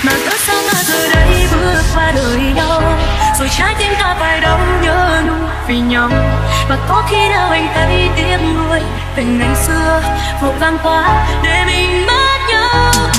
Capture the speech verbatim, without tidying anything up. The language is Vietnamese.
mà cớ sao ta giờ đây bước qua đời nhau, rồi trái tim ta phải đau nhớ nhung vì nhau. Và có khi nào anh thấy tiếc nuối về ngày xưa vội vàng quá để mình mất nhau.